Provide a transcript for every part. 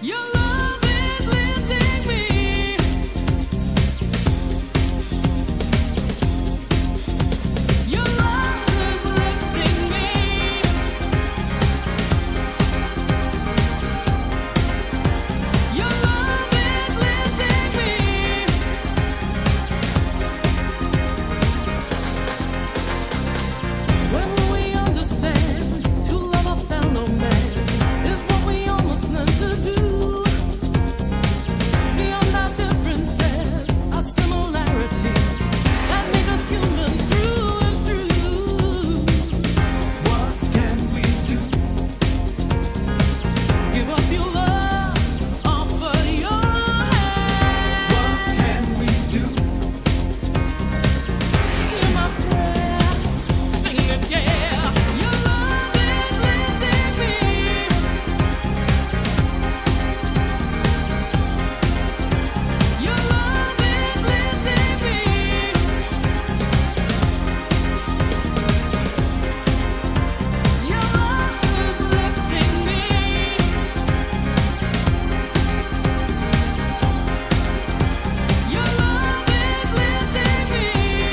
Your love is lifting me. Your love is lifting me. Your love is lifting me. When we understand to love our fellow man is what we almost learn to do. Beyond our differences, our similarities that make us human through and through. What can we do? Give up your love, offer your hand. What can we do? Hear my prayer, sing it, yeah. Your love is lifting me. Your love is lifting me. Your love is lifting me. Your love is lifting me.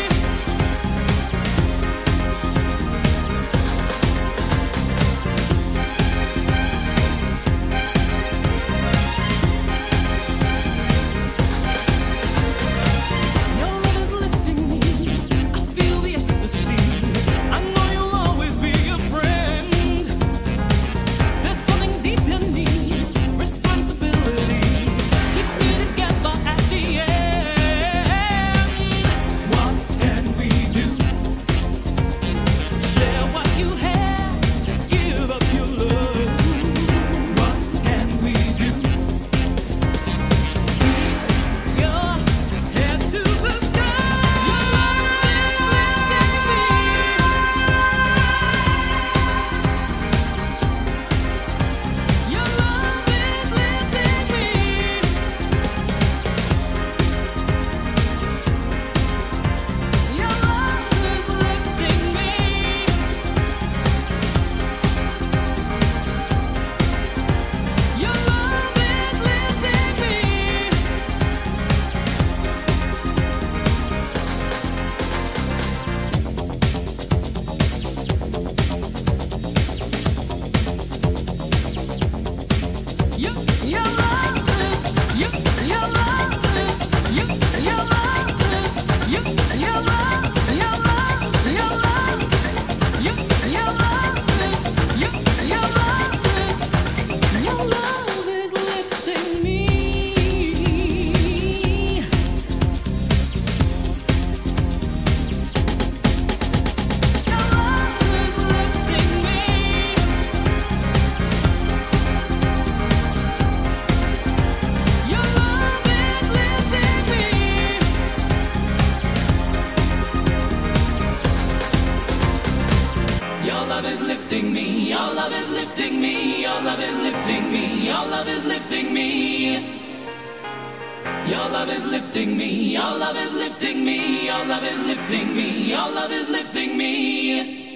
Your love is lifting me. I feel the ecstasy. I know you'll always be a friend. There's something deep in me, responsibility keeps me together at the end. What can we do? Share what you have, give up your love. What can we do? Your head to the sky. Your love is lifting me. Your love is lifting me. Your love is lifting me. Your love is lifting me. Your love is, your love is, your love is, your love, your love, your love, your love is, your love is, your love is lifting me. Your love is lifting me. Your love is lifting me. Your love is lifting me. Your love is lifting me. Your love is lifting me. Your love is lifting me. Your love is lifting me. Your love is lifting me. Your love is lifting me. Your love is lifting me.